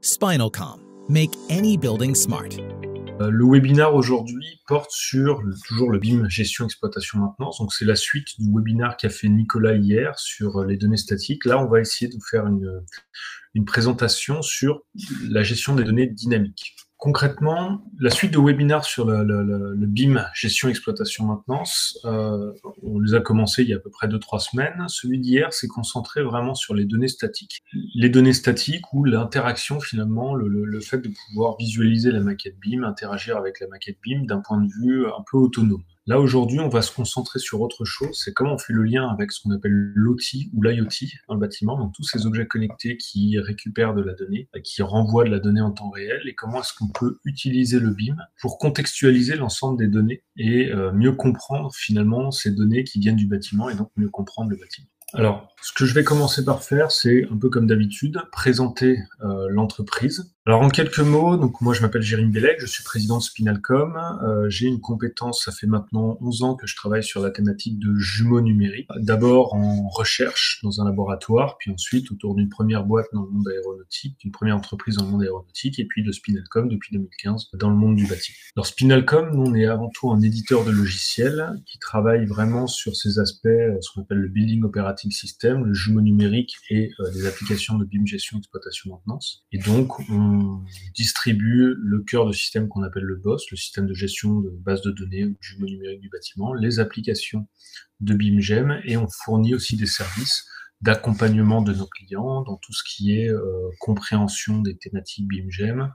Spinalcom. Make any building smart. Le webinaire aujourd'hui porte sur toujours le BIM gestion exploitation maintenance. Donc c'est la suite du webinaire qu'a fait Nicolas hier sur les données statiques. Là, on va essayer de vous faire une présentation sur la gestion des données dynamiques. Concrètement, la suite de webinaires sur le BIM gestion exploitation maintenance, on les a commencé il y a à peu près 2-3 semaines. Celui d'hier s'est concentré vraiment sur les données statiques. Les données statiques ou l'interaction finalement, le fait de pouvoir visualiser la maquette BIM, interagir avec la maquette BIM d'un point de vue un peu autonome. Là, aujourd'hui, on va se concentrer sur autre chose, c'est comment on fait le lien avec ce qu'on appelle l'OT ou l'IoT dans le bâtiment, donc tous ces objets connectés qui récupèrent de la donnée, qui renvoient de la donnée en temps réel, et comment est-ce qu'on peut utiliser le BIM pour contextualiser l'ensemble des données et mieux comprendre finalement ces données qui viennent du bâtiment et donc mieux comprendre le bâtiment. Alors, ce que je vais commencer par faire, c'est un peu comme d'habitude, présenter l'entreprise. Alors, en quelques mots, donc moi je m'appelle Jérémy Bellec, je suis président de Spinalcom. J'ai une compétence, ça fait maintenant 11 ans que je travaille sur la thématique de jumeaux numériques. D'abord en recherche dans un laboratoire, puis ensuite autour d'une première boîte dans le monde aéronautique, d'une première entreprise dans le monde aéronautique, et puis de Spinalcom depuis 2015 dans le monde du bâtiment. Alors Spinalcom, nous on est avant tout un éditeur de logiciels qui travaille vraiment sur ces aspects, ce qu'on appelle le Building Operating System, le jumeau numérique et des applications de BIM gestion, exploitation, maintenance. Et donc, on distribue le cœur de système qu'on appelle le BOSS, le système de gestion de base de données ou jumeau numérique du bâtiment, les applications de BIM-GEM, et on fournit aussi des services d'accompagnement de nos clients dans tout ce qui est compréhension des thématiques BIM-GEM,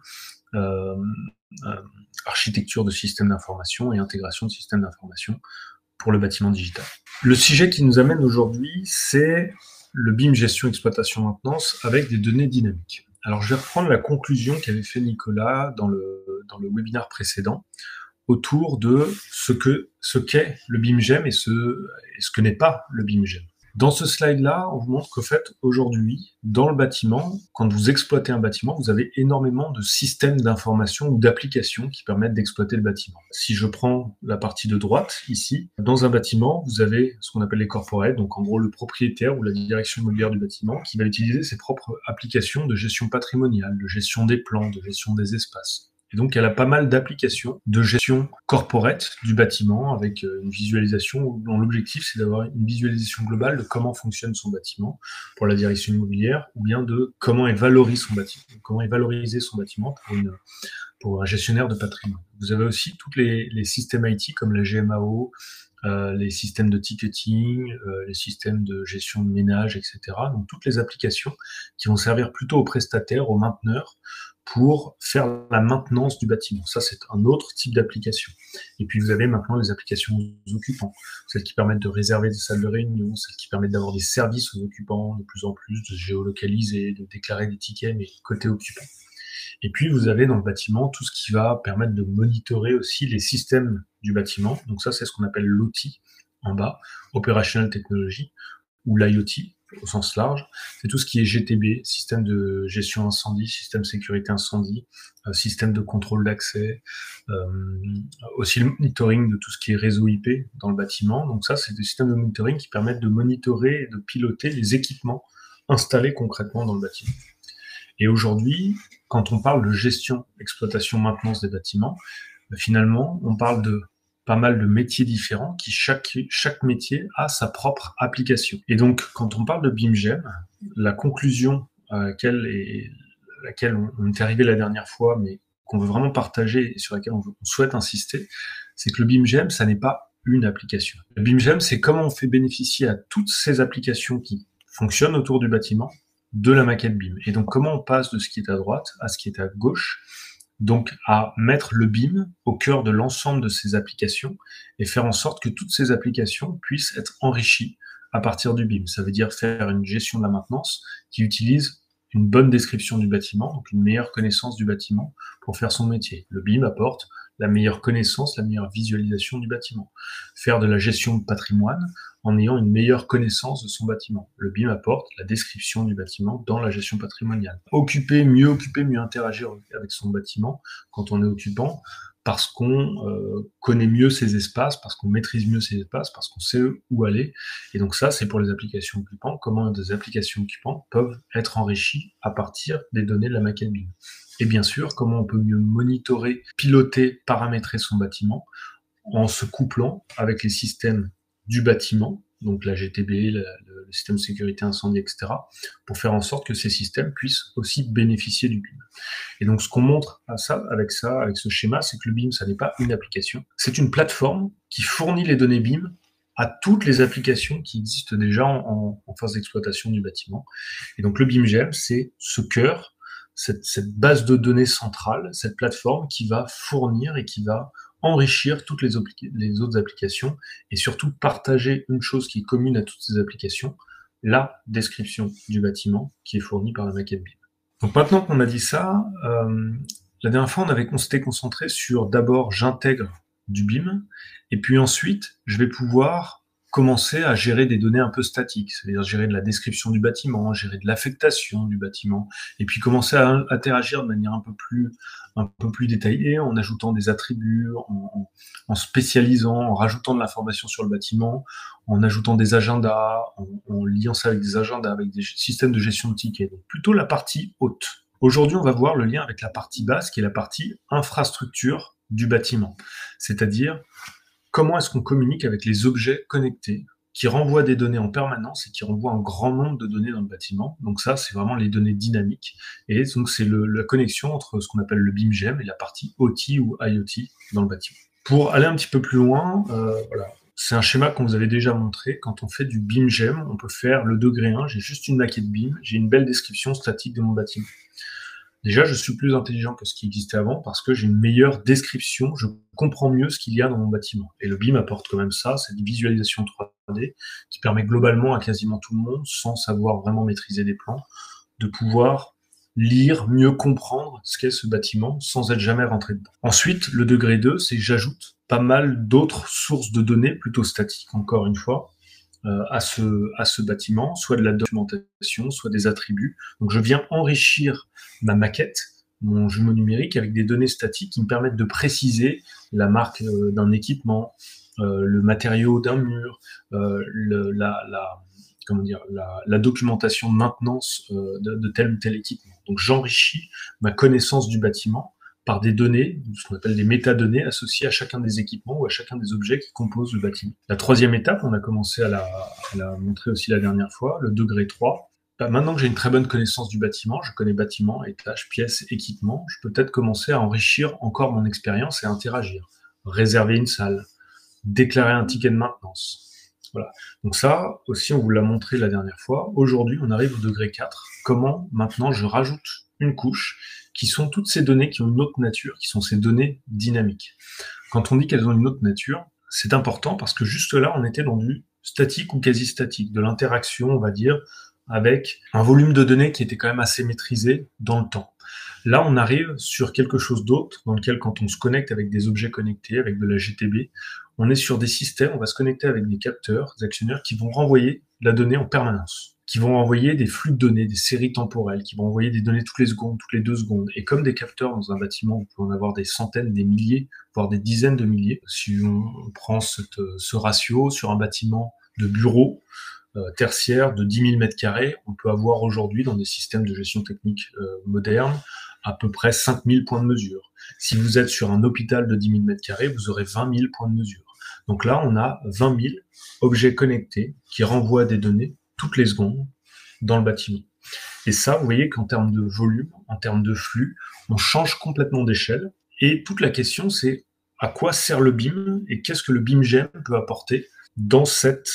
architecture de systèmes d'information et intégration de systèmes d'information pour le bâtiment digital. Le sujet qui nous amène aujourd'hui, c'est le BIM gestion exploitation maintenance avec des données dynamiques. Alors, je vais reprendre la conclusion qu'avait fait Nicolas dans le webinaire précédent autour de ce qu'est le BIM-GEM et ce que n'est pas le BIM-GEM. Dans ce slide-là, on vous montre qu'au fait, aujourd'hui, dans le bâtiment, quand vous exploitez un bâtiment, vous avez énormément de systèmes d'information ou d'applications qui permettent d'exploiter le bâtiment. Si je prends la partie de droite, ici, dans un bâtiment, vous avez ce qu'on appelle les corporates, donc en gros le propriétaire ou la direction immobilière du bâtiment, qui va utiliser ses propres applications de gestion patrimoniale, de gestion des plans, de gestion des espaces. Et donc, elle a pas mal d'applications de gestion corporate du bâtiment avec une visualisation dont l'objectif, c'est d'avoir une visualisation globale de comment fonctionne son bâtiment pour la direction immobilière ou bien de comment elle valorise son bâtiment, comment est valorisé son bâtiment pour un gestionnaire de patrimoine. Vous avez aussi tous les systèmes IT comme la GMAO, les systèmes de ticketing, les systèmes de gestion de ménage, etc. Donc, toutes les applications qui vont servir plutôt aux prestataires, aux mainteneurs, pour faire la maintenance du bâtiment. Ça, c'est un autre type d'application. Et puis, vous avez maintenant les applications aux occupants, celles qui permettent de réserver des salles de réunion, celles qui permettent d'avoir des services aux occupants de plus en plus, de géolocaliser, de déclarer des tickets, mais côté occupant. Et puis, vous avez dans le bâtiment tout ce qui va permettre de monitorer aussi les systèmes du bâtiment. Donc ça, c'est ce qu'on appelle l'OT en bas, Operational Technology, ou l'IoT au sens large. C'est tout ce qui est GTB, système de gestion incendie, système sécurité incendie, système de contrôle d'accès, aussi le monitoring de tout ce qui est réseau IP dans le bâtiment. Donc ça, c'est des systèmes de monitoring qui permettent de monitorer et de piloter les équipements installés concrètement dans le bâtiment. Et aujourd'hui, quand on parle de gestion, exploitation, maintenance des bâtiments, finalement, on parle de pas mal de métiers différents qui chaque métier a sa propre application. Et donc, quand on parle de BIM-GEM, la conclusion à laquelle on est arrivé la dernière fois, mais qu'on veut vraiment partager et sur laquelle on souhaite insister, c'est que le BIM-GEM, ça n'est pas une application. Le BIM-GEM, c'est comment on fait bénéficier à toutes ces applications qui fonctionnent autour du bâtiment de la maquette BIM. Et donc, comment on passe de ce qui est à droite à ce qui est à gauche, donc à mettre le BIM au cœur de l'ensemble de ces applications et faire en sorte que toutes ces applications puissent être enrichies à partir du BIM. Ça veut dire faire une gestion de la maintenance qui utilise une bonne description du bâtiment, donc une meilleure connaissance du bâtiment pour faire son métier. Le BIM apporte la meilleure connaissance, la meilleure visualisation du bâtiment. Faire de la gestion de patrimoine en ayant une meilleure connaissance de son bâtiment. Le BIM apporte la description du bâtiment dans la gestion patrimoniale. Occuper, mieux interagir avec son bâtiment quand on est occupant, parce qu'on connaît mieux ces espaces, parce qu'on maîtrise mieux ces espaces, parce qu'on sait où aller. Et donc ça, c'est pour les applications occupantes. Comment des applications occupantes peuvent être enrichies à partir des données de la maquette BIM. Et bien sûr, comment on peut mieux monitorer, piloter, paramétrer son bâtiment en se couplant avec les systèmes du bâtiment, donc la GTB, le système de sécurité incendie, etc., pour faire en sorte que ces systèmes puissent aussi bénéficier du BIM. Et donc, ce qu'on montre avec ce schéma, c'est que le BIM, ça n'est pas une application, c'est une plateforme qui fournit les données BIM à toutes les applications qui existent déjà en phase d'exploitation du bâtiment. Et donc, le BIMGEM, c'est ce cœur, cette base de données centrale, cette plateforme qui va fournir et qui va enrichir toutes les autres applications et surtout partager une chose qui est commune à toutes ces applications, la description du bâtiment qui est fournie par la maquette BIM. Donc maintenant qu'on a dit ça, la dernière fois on s'était concentré sur d'abord j'intègre du BIM et puis ensuite je vais pouvoir commencer à gérer des données un peu statiques, c'est-à-dire gérer de la description du bâtiment, gérer de l'affectation du bâtiment, et puis commencer à interagir de manière un peu plus détaillée, en ajoutant des attributs, en spécialisant, en rajoutant de l'information sur le bâtiment, en ajoutant des agendas, en liant ça avec des agendas, avec des systèmes de gestion de tickets. Donc plutôt la partie haute. Aujourd'hui, on va voir le lien avec la partie basse, qui est la partie infrastructure du bâtiment. C'est-à-dire, comment est-ce qu'on communique avec les objets connectés qui renvoient des données en permanence et qui renvoient un grand nombre de données dans le bâtiment. Donc ça, c'est vraiment les données dynamiques. Et donc, c'est la connexion entre ce qu'on appelle le BIMGEM et la partie OT ou IoT dans le bâtiment. Pour aller un petit peu plus loin, voilà. C'est un schéma qu'on vous avait déjà montré. Quand on fait du BIMGEM, on peut faire le degré 1. J'ai juste une maquette BIM. J'ai une belle description statique de mon bâtiment. Déjà, je suis plus intelligent que ce qui existait avant parce que j'ai une meilleure description, je comprends mieux ce qu'il y a dans mon bâtiment. Et le BIM apporte quand même ça, cette visualisation 3D qui permet globalement à quasiment tout le monde, sans savoir vraiment maîtriser des plans, de pouvoir lire, mieux comprendre ce qu'est ce bâtiment sans être jamais rentré dedans. Ensuite, le degré 2, c'est que j'ajoute pas mal d'autres sources de données, plutôt statiques encore une fois, à ce bâtiment, soit de la documentation, soit des attributs. Donc je viens enrichir ma maquette, mon jumeau numérique, avec des données statiques qui me permettent de préciser la marque d'un équipement, le matériau d'un mur, la documentation de maintenance de tel ou tel équipement. Donc j'enrichis ma connaissance du bâtiment par des données, ce qu'on appelle des métadonnées associées à chacun des équipements ou à chacun des objets qui composent le bâtiment. La troisième étape, on a commencé à la montrer aussi la dernière fois, le degré 3. Maintenant que j'ai une très bonne connaissance du bâtiment, je connais bâtiment, étage, pièces, équipements, je peux peut-être commencer à enrichir encore mon expérience et à interagir. Réserver une salle, déclarer un ticket de maintenance. Voilà. Donc ça, aussi, on vous l'a montré la dernière fois. Aujourd'hui, on arrive au degré 4. Comment, maintenant, je rajoute une couche qui sont toutes ces données qui ont une autre nature, qui sont ces données dynamiques. Quand on dit qu'elles ont une autre nature, c'est important parce que juste là, on était dans du statique ou quasi statique, de l'interaction, on va dire, avec un volume de données qui était quand même assez maîtrisé dans le temps. Là, on arrive sur quelque chose d'autre, dans lequel quand on se connecte avec des objets connectés, avec de la GTB, on est sur des systèmes, on va se connecter avec des capteurs, des actionneurs qui vont renvoyer la donnée en permanence, qui vont envoyer des flux de données, des séries temporelles, qui vont envoyer des données toutes les secondes, toutes les 2 secondes. Et comme des capteurs dans un bâtiment, on peut en avoir des centaines, des milliers, voire des dizaines de milliers. Si on prend ce ratio sur un bâtiment de bureaux tertiaire de 10 000 m², on peut avoir aujourd'hui dans des systèmes de gestion technique modernes à peu près 5 000 points de mesure. Si vous êtes sur un hôpital de 10 000 m², vous aurez 20 000 points de mesure. Donc là, on a 20 000 objets connectés qui renvoient des données toutes les secondes dans le bâtiment. Et ça, vous voyez qu'en termes de volume, en termes de flux, on change complètement d'échelle. Et toute la question, c'est à quoi sert le BIM et qu'est-ce que le BIMGEM peut apporter dans cette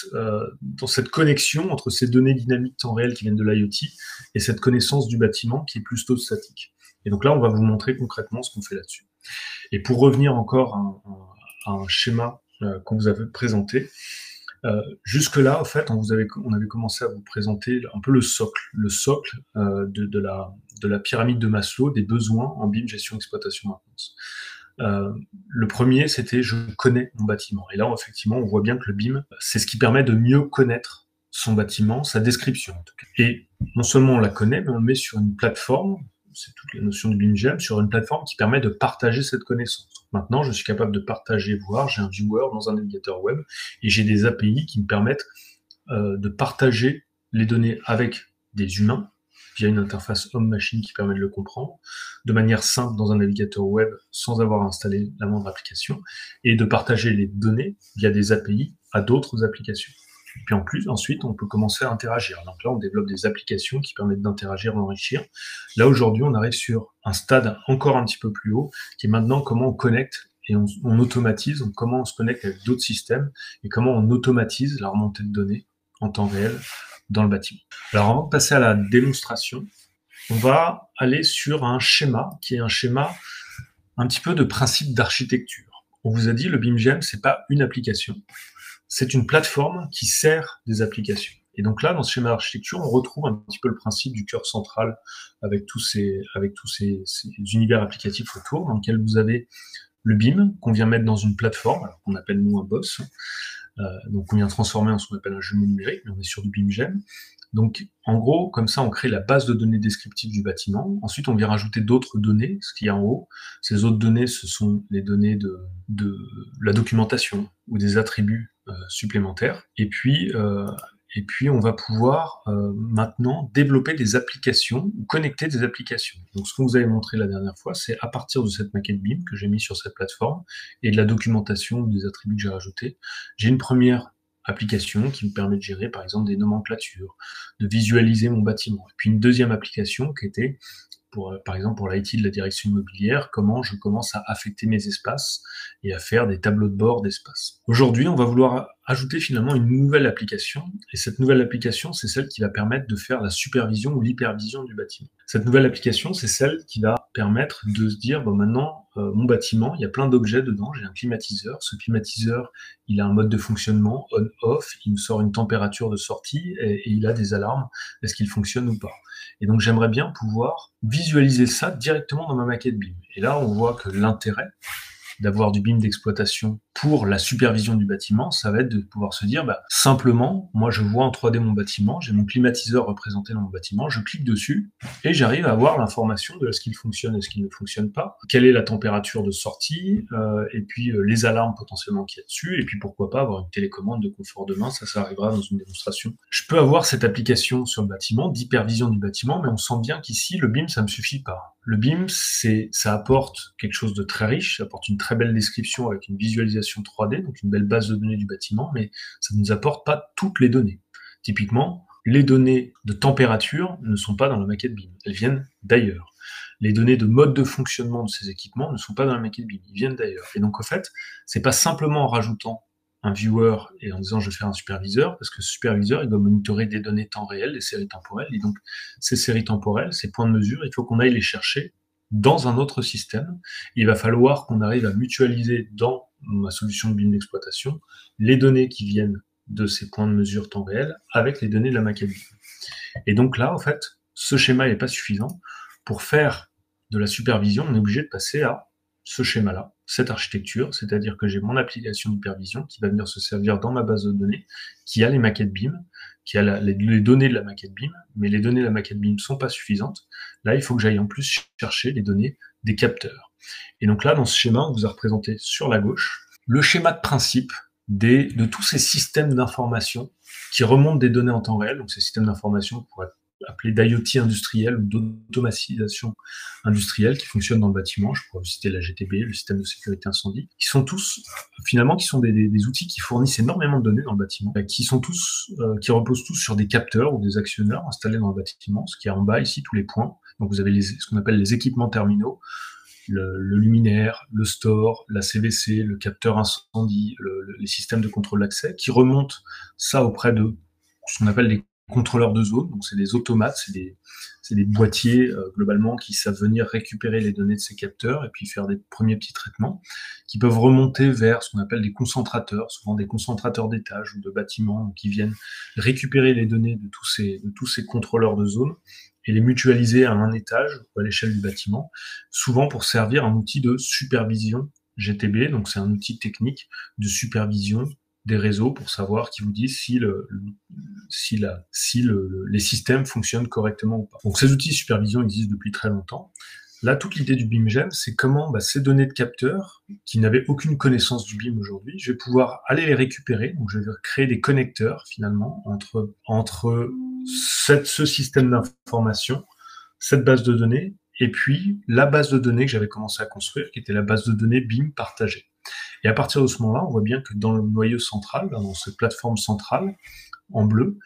connexion entre ces données dynamiques temps réel qui viennent de l'IoT et cette connaissance du bâtiment qui est plutôt statique. Et donc là, on va vous montrer concrètement ce qu'on fait là-dessus. Et pour revenir encore à un schéma qu'on vous avait présenté, jusque-là, en fait, on avait commencé à vous présenter un peu le socle de la pyramide de Maslow des besoins en BIM, gestion, exploitation, maintenance. Le premier, c'était je connais mon bâtiment. Et là, effectivement, on voit bien que le BIM, c'est ce qui permet de mieux connaître son bâtiment, sa description en tout cas. Et non seulement on la connaît, mais on le met sur une plateforme c'est toute la notion du BIM-GEM, sur une plateforme qui permet de partager cette connaissance. Maintenant, je suis capable de partager, voir, j'ai un viewer dans un navigateur web, et j'ai des API qui me permettent de partager les données avec des humains, via une interface homme-machine qui permet de le comprendre, de manière simple dans un navigateur web sans avoir installé la moindre application, et de partager les données via des API à d'autres applications. Et puis en plus, ensuite, on peut commencer à interagir. Donc là, on développe des applications qui permettent d'interagir, d'enrichir. Là, aujourd'hui, on arrive sur un stade encore un petit peu plus haut, qui est maintenant comment on connecte et on automatise, comment on se connecte avec d'autres systèmes, et comment on automatise la remontée de données en temps réel dans le bâtiment. Alors avant de passer à la démonstration, on va aller sur un schéma qui est un schéma un petit peu de principe d'architecture. On vous a dit, le BIM-GEM, c'est pas une application, c'est une plateforme qui sert des applications. Et donc là, dans ce schéma d'architecture, on retrouve un petit peu le principe du cœur central avec tous ces univers applicatifs autour, dans lequel vous avez le BIM qu'on vient mettre dans une plateforme, qu'on appelle nous un boss. Donc on vient transformer en ce qu'on appelle un jumeau numérique, mais on est sur du BIM-GEM. Donc en gros, comme ça, on crée la base de données descriptive du bâtiment. Ensuite, on vient rajouter d'autres données, ce qu'il y a en haut. Ces autres données, ce sont les données de la documentation ou des attributs supplémentaires. Et puis on va pouvoir maintenant développer des applications ou connecter des applications. Donc ce que vous avez montré la dernière fois, c'est à partir de cette maquette BIM que j'ai mis sur cette plateforme et de la documentation ou des attributs que j'ai rajoutés, j'ai une première application qui me permet de gérer par exemple des nomenclatures, de visualiser mon bâtiment. Et puis une deuxième application qui était par exemple pour l'IT de la direction immobilière, comment je commence à affecter mes espaces et à faire des tableaux de bord d'espace. Aujourd'hui, on va vouloir ajouter finalement une nouvelle application, et cette nouvelle application, c'est celle qui va permettre de faire la supervision ou l'hypervision du bâtiment. Cette nouvelle application, c'est celle qui va permettre de se dire, bon maintenant, mon bâtiment, il y a plein d'objets dedans, j'ai un climatiseur, ce climatiseur, il a un mode de fonctionnement on-off, il me sort une température de sortie, et il a des alarmes, est-ce qu'il fonctionne ou pas? Et donc j'aimerais bien pouvoir visualiser ça directement dans ma maquette BIM. Et là, on voit que l'intérêt d'avoir du BIM d'exploitation pour la supervision du bâtiment, ça va être de pouvoir se dire, simplement, moi je vois en 3D mon bâtiment, j'ai mon climatiseur représenté dans mon bâtiment, je clique dessus et j'arrive à avoir l'information de est-ce qu'il fonctionne, est-ce qu'il ne fonctionne pas, quelle est la température de sortie, et puis les alarmes potentiellement qu'il y a dessus, et puis pourquoi pas avoir une télécommande de confort de main, ça arrivera dans une démonstration. Je peux avoir cette application sur le bâtiment, d'hypervision du bâtiment, mais on sent bien qu'ici, le BIM, ça me suffit pas. Le BIM, ça apporte quelque chose de très riche, ça apporte une très belle description avec une visualisation 3D, donc une belle base de données du bâtiment, mais ça ne nous apporte pas toutes les données. Typiquement, les données de température ne sont pas dans la maquette BIM, elles viennent d'ailleurs. Les données de mode de fonctionnement de ces équipements ne sont pas dans la maquette BIM, ils viennent d'ailleurs. Et donc, en fait, c'est pas simplement en rajoutant un viewer et en disant je vais faire un superviseur, parce que ce superviseur, il doit monitorer des données temps réel, des séries temporelles, et donc ces séries temporelles, ces points de mesure, il faut qu'on aille les chercher dans un autre système. Il va falloir qu'on arrive à mutualiser dans ma solution de BIM d'exploitation les données qui viennent de ces points de mesure temps réel avec les données de la maquette BIM. Et donc là, en fait, ce schéma n'est pas suffisant. Pour faire de la supervision, on est obligé de passer à ce schéma-là, cette architecture, c'est-à-dire que j'ai mon application d'hypervision qui va venir se servir dans ma base de données, qui a les maquettes BIM, qui a les données de la maquette BIM, mais les données de la maquette BIM ne sont pas suffisantes. Là, il faut que j'aille en plus chercher les données des capteurs. Et donc là, dans ce schéma, on vous a représenté sur la gauche le schéma de principe de tous ces systèmes d'information qui remontent des données en temps réel. Donc ces systèmes d'information pourraient être appelés d'IoT industriel ou d'automatisation industrielle qui fonctionnent dans le bâtiment. Je pourrais vous citer la GTB, le système de sécurité incendie, qui sont tous, finalement, qui sont des outils qui fournissent énormément de données dans le bâtiment, qui reposent tous sur des capteurs ou des actionneurs installés dans le bâtiment, ce qui est en bas ici, tous les points. Donc vous avez ce qu'on appelle les équipements terminaux, le luminaire, le store, la CVC, le capteur incendie, les systèmes de contrôle d'accès, qui remontent ça auprès de ce qu'on appelle les contrôleurs de zone. Donc c'est des automates, c'est des boîtiers globalement qui savent venir récupérer les données de ces capteurs et puis faire des premiers petits traitements, qui peuvent remonter vers ce qu'on appelle des concentrateurs, souvent des concentrateurs d'étages ou de bâtiments, qui viennent récupérer les données de tous ces contrôleurs de zone et les mutualiser à un étage ou à l'échelle du bâtiment, souvent pour servir un outil de supervision GTB, donc c'est un outil technique de supervision des réseaux pour savoir, qui vous disent si les systèmes fonctionnent correctement ou pas. Donc ces outils de supervision existent depuis très longtemps. Là, toute l'idée du BIM-GEM, c'est comment ces données de capteurs, qui n'avaient aucune connaissance du BIM aujourd'hui, je vais pouvoir aller les récupérer. Donc je vais créer des connecteurs finalement entre ce système d'information, cette base de données, et puis la base de données que j'avais commencé à construire, qui était la base de données BIM partagée. Et à partir de ce moment-là, on voit bien que dans le noyau central, dans cette plateforme centrale, en bleu,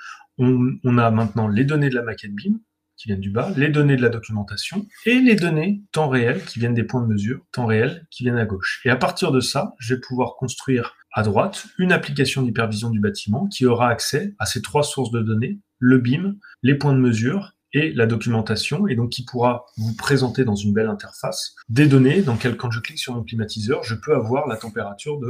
on a maintenant les données de la maquette BIM, qui viennent du bas, les données de la documentation, et les données temps réel, qui viennent des points de mesure, temps réel, qui viennent à gauche. Et à partir de ça, je vais pouvoir construire à droite une application d'hypervision du bâtiment qui aura accès à ces 3 sources de données, le BIM, les points de mesure, et la documentation, et donc qui pourra vous présenter dans une belle interface des données dans lesquelles, quand je clique sur mon climatiseur, je peux avoir la température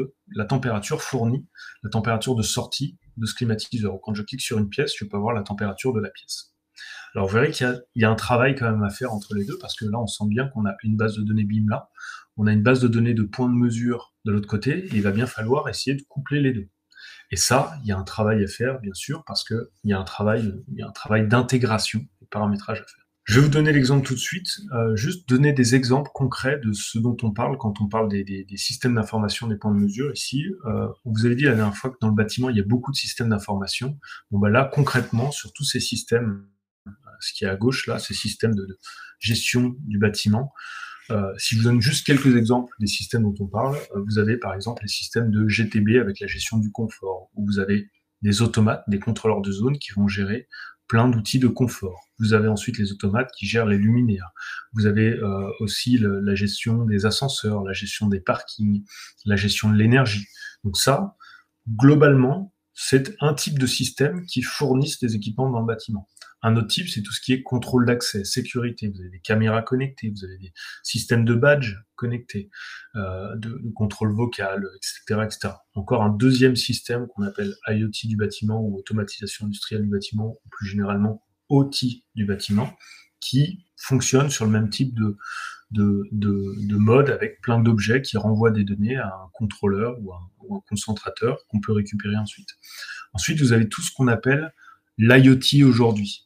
fournie, la température de sortie de ce climatiseur. Ou quand je clique sur une pièce, je peux avoir la température de la pièce. Alors vous verrez qu'il y a un travail quand même à faire entre les deux, parce que là on sent bien qu'on a une base de données BIM là, on a une base de données de points de mesure de l'autre côté, et il va bien falloir essayer de coupler les deux. Et ça, il y a un travail à faire, bien sûr, parce qu'il y a un travail d'intégration, de paramétrage à faire. Je vais vous donner l'exemple tout de suite, juste donner des exemples concrets de ce dont on parle quand on parle des systèmes d'information, des points de mesure. Ici, on vous avait dit la dernière fois que dans le bâtiment, il y a beaucoup de systèmes d'information. Bon, là, concrètement, sur tous ces systèmes, ce qui est à gauche, là, ces systèmes de gestion du bâtiment, si je vous donne juste quelques exemples des systèmes dont on parle, vous avez par exemple les systèmes de GTB avec la gestion du confort, où vous avez des automates, des contrôleurs de zone qui vont gérer plein d'outils de confort. Vous avez ensuite les automates qui gèrent les luminaires. Vous avez aussi la gestion des ascenseurs, la gestion des parkings, la gestion de l'énergie. Donc ça, globalement, c'est un type de système qui fournissent des équipements dans le bâtiment. Un autre type, c'est tout ce qui est contrôle d'accès, sécurité. Vous avez des caméras connectées, vous avez des systèmes de badge connectés, de contrôle vocal, etc., etc. Encore un deuxième système qu'on appelle IoT du bâtiment ou automatisation industrielle du bâtiment, ou plus généralement OT du bâtiment, qui fonctionne sur le même type de mode avec plein d'objets qui renvoient des données à un contrôleur ou un concentrateur qu'on peut récupérer ensuite. Ensuite, vous avez tout ce qu'on appelle l'IoT aujourd'hui.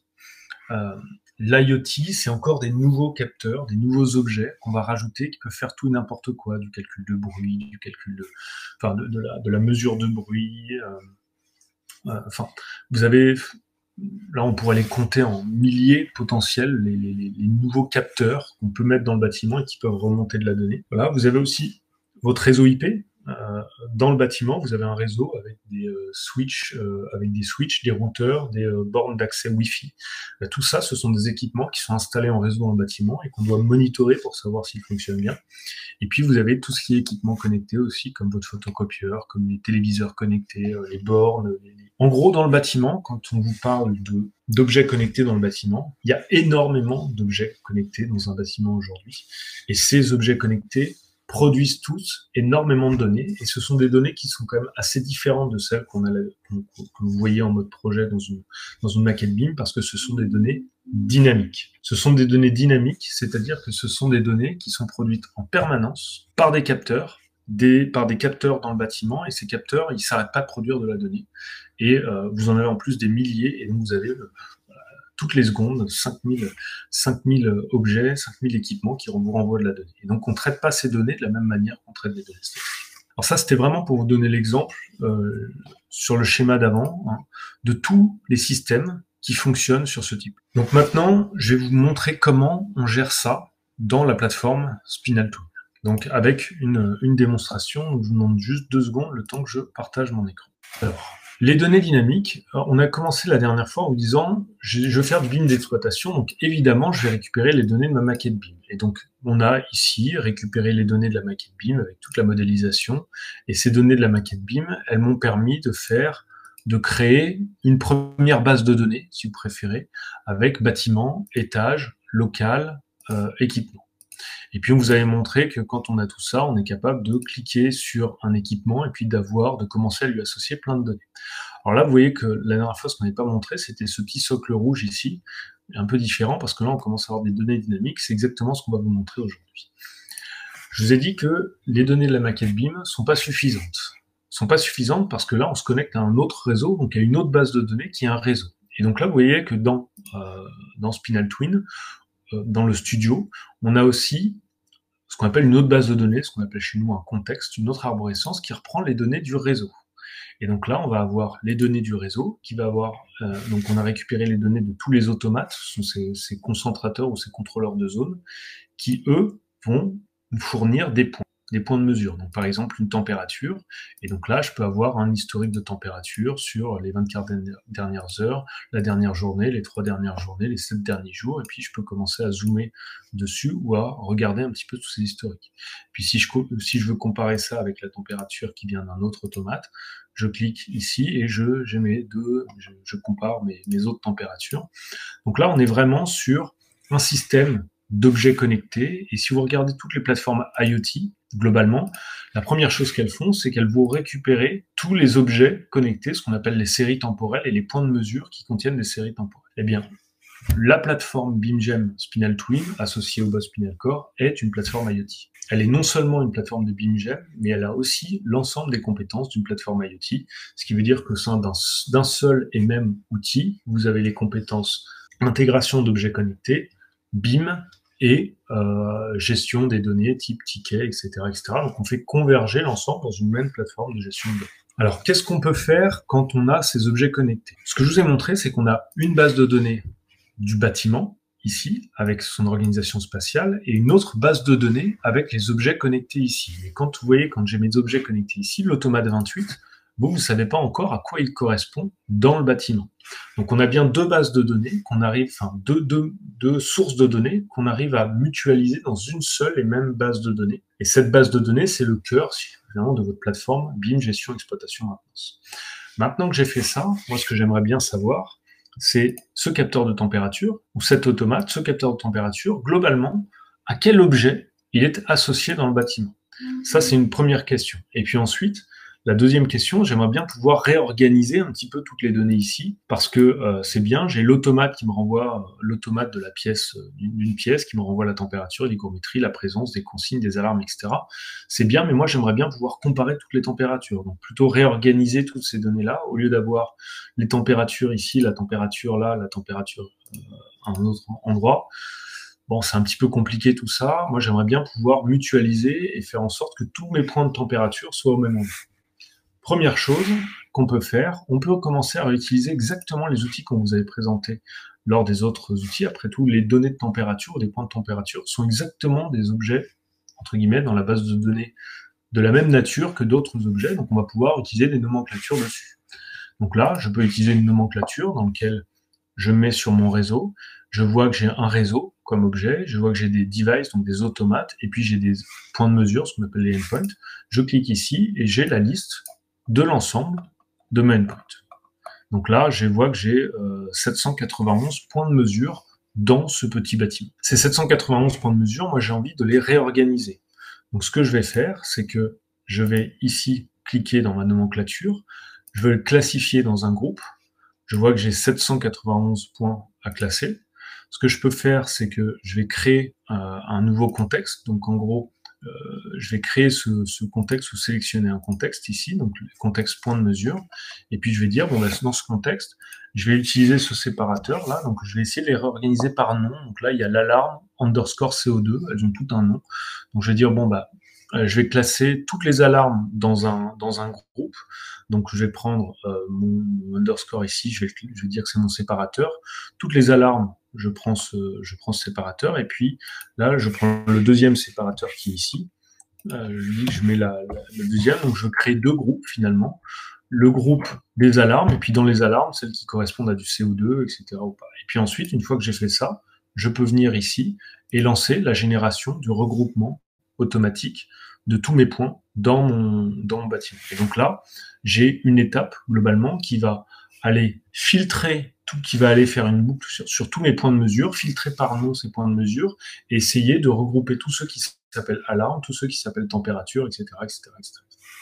L'IoT, c'est encore des nouveaux capteurs, des nouveaux objets qu'on va rajouter qui peuvent faire tout et n'importe quoi, du calcul de bruit, du calcul de la mesure de bruit. Vous avez, là on pourrait les compter en milliers potentiels, les nouveaux capteurs qu'on peut mettre dans le bâtiment et qui peuvent remonter de la donnée. Voilà, vous avez aussi votre réseau IP. Dans le bâtiment, vous avez un réseau avec des switches, des routeurs, des bornes d'accès Wi-Fi. Tout ça, ce sont des équipements qui sont installés en réseau dans le bâtiment et qu'on doit monitorer pour savoir s'ils fonctionnent bien. Et puis, vous avez tout ce qui est équipement connecté aussi, comme votre photocopieur, comme les téléviseurs connectés, les bornes. En gros, dans le bâtiment, quand on vous parle d'objets connectés dans le bâtiment, il y a énormément d'objets connectés dans un bâtiment aujourd'hui. Et ces objets connectés produisent tous énormément de données, et ce sont des données qui sont quand même assez différentes de celles que vous voyez en mode projet dans une maquette BIM, parce que ce sont des données dynamiques. Ce sont des données dynamiques, c'est-à-dire que ce sont des données qui sont produites en permanence par des capteurs, par des capteurs dans le bâtiment, et ces capteurs, ils s'arrêtent pas de produire de la donnée. Et vous en avez en plus des milliers, et donc vous avez toutes les secondes, 5000 objets, 5000 équipements qui vous renvoient de la donnée. Et donc, on ne traite pas ces données de la même manière qu'on traite les données statiques. Alors ça, c'était vraiment pour vous donner l'exemple sur le schéma d'avant, de tous les systèmes qui fonctionnent sur ce type. Donc maintenant, je vais vous montrer comment on gère ça dans la plateforme Spinal Tool. Donc avec une démonstration, je vous demande juste 2 secondes, le temps que je partage mon écran. Alors, les données dynamiques, on a commencé la dernière fois en vous disant je veux faire du BIM d'exploitation, donc évidemment je vais récupérer les données de ma maquette BIM. Et donc on a ici récupéré les données de la maquette BIM avec toute la modélisation, et ces données de la maquette BIM, elles m'ont permis de créer une première base de données, si vous préférez, avec bâtiment, étage, local, équipement. Et puis on vous avait montré que quand on a tout ça, on est capable de cliquer sur un équipement et puis de commencer à lui associer plein de données. Alors là, vous voyez que la dernière fois, ce qu'on n'avait pas montré, c'était ce petit socle rouge ici, un peu différent, parce que là, on commence à avoir des données dynamiques. C'est exactement ce qu'on va vous montrer aujourd'hui. Je vous ai dit que les données de la maquette BIM sont pas suffisantes. sont pas suffisantes parce que là, on se connecte à un autre réseau, donc à une autre base de données qui est un réseau. Et donc là, vous voyez que dans Spinal Twin, dans le studio, on a aussi ce qu'on appelle une autre base de données, ce qu'on appelle chez nous un contexte, une autre arborescence qui reprend les données du réseau. Et donc là, on va avoir les données du réseau, qui va avoir, donc on a récupéré les données de tous les automates, ce sont ces concentrateurs ou ces contrôleurs de zone, qui eux vont nous fournir des points de mesure. Donc par exemple une température, et donc là je peux avoir un historique de température sur les 24 dernières heures, la dernière journée, les 3 dernières journées, les 7 derniers jours, et puis je peux commencer à zoomer dessus ou à regarder un petit peu tous ces historiques. Puis si je veux comparer ça avec la température qui vient d'un autre automate, je clique ici et je compare mes autres températures. Donc là on est vraiment sur un système d'objets connectés, et si vous regardez toutes les plateformes IoT, globalement, la première chose qu'elles font, c'est qu'elles vont récupérer tous les objets connectés, ce qu'on appelle les séries temporelles et les points de mesure qui contiennent des séries temporelles. Eh bien, la plateforme BeamGem Spinal Twin, associée au Boss Spinal Core, est une plateforme IoT. Elle est non seulement une plateforme de BeamGem, mais elle a aussi l'ensemble des compétences d'une plateforme IoT, ce qui veut dire qu'au sein d'un seul et même outil, vous avez les compétences intégration d'objets connectés, BIM, et gestion des données type ticket, etc., etc. Donc on fait converger l'ensemble dans une même plateforme de gestion de données. Alors qu'est-ce qu'on peut faire quand on a ces objets connectés? Ce que je vous ai montré, c'est qu'on a une base de données du bâtiment, ici, avec son organisation spatiale, et une autre base de données avec les objets connectés ici. Et quand vous voyez, quand j'ai mes objets connectés ici, l'automate 28, vous ne savez pas encore à quoi il correspond dans le bâtiment. Donc on a bien deux bases de données deux sources de données qu'on arrive à mutualiser dans une seule et même base de données. Et cette base de données, c'est le cœur finalement de votre plateforme BIM Gestion Exploitation Maintenance. Maintenant que j'ai fait ça, moi ce que j'aimerais bien savoir, c'est ce capteur de température, ou cet automate, ce capteur de température, globalement, à quel objet il est associé dans le bâtiment. Ça, c'est une première question. Et puis ensuite, la deuxième question, j'aimerais bien pouvoir réorganiser un petit peu toutes les données ici, parce que c'est bien, j'ai l'automate qui me renvoie, l'automate de la pièce, d'une pièce, qui me renvoie la température, l'hygrométrie, la présence, des consignes, des alarmes, etc. C'est bien, mais moi j'aimerais bien pouvoir comparer toutes les températures, donc plutôt réorganiser toutes ces données-là, au lieu d'avoir les températures ici, la température là, la température à un autre endroit. Bon, c'est un petit peu compliqué tout ça. Moi, j'aimerais bien pouvoir mutualiser et faire en sorte que tous mes points de température soient au même endroit. Première chose qu'on peut faire, on peut commencer à réutiliser exactement les outils qu'on vous avait présentés lors des autres outils. Après tout, les données de température, des points de température, sont exactement des objets, entre guillemets, dans la base de données de la même nature que d'autres objets. Donc on va pouvoir utiliser des nomenclatures dessus. Donc là, je peux utiliser une nomenclature dans laquelle je mets sur mon réseau, je vois que j'ai un réseau comme objet, je vois que j'ai des devices, donc des automates, et puis j'ai des points de mesure, ce qu'on appelle les endpoints. Je clique ici et j'ai la liste de l'ensemble de mes endpoints. Donc là, je vois que j'ai 791 points de mesure dans ce petit bâtiment. Ces 791 points de mesure, moi j'ai envie de les réorganiser. Donc ce que je vais faire, c'est que je vais ici cliquer dans ma nomenclature, je vais le classifier dans un groupe, je vois que j'ai 791 points à classer. Ce que je peux faire, c'est que je vais créer un nouveau contexte. Donc en gros, je vais créer ce contexte ou sélectionner un contexte ici, donc le contexte point de mesure. Et puis je vais dire, bon, bah, dans ce contexte, je vais utiliser ce séparateur là. Donc je vais essayer de les réorganiser par nom. Donc là, il y a l'alarme underscore CO2. Elles ont tout un nom. Donc je vais dire, bon, bah, je vais classer toutes les alarmes dans un groupe. Donc je vais prendre mon underscore ici, je vais dire que c'est mon séparateur. Toutes les alarmes, je prends ce séparateur, et puis là, je prends le deuxième séparateur qui est ici. Je mets le deuxième, donc je crée deux groupes finalement. Le groupe des alarmes, et puis dans les alarmes, celles qui correspondent à du CO2, etc. ou pas. Et puis ensuite, une fois que j'ai fait ça, je peux venir ici et lancer la génération du regroupement automatique de tous mes points dans mon bâtiment. Et donc là, j'ai une étape globalement qui va aller filtrer qui va aller faire une boucle sur tous mes points de mesure, filtrer par nom ces points de mesure, et essayer de regrouper tous ceux qui s'appellent alarme, tous ceux qui s'appellent température, etc., etc., etc.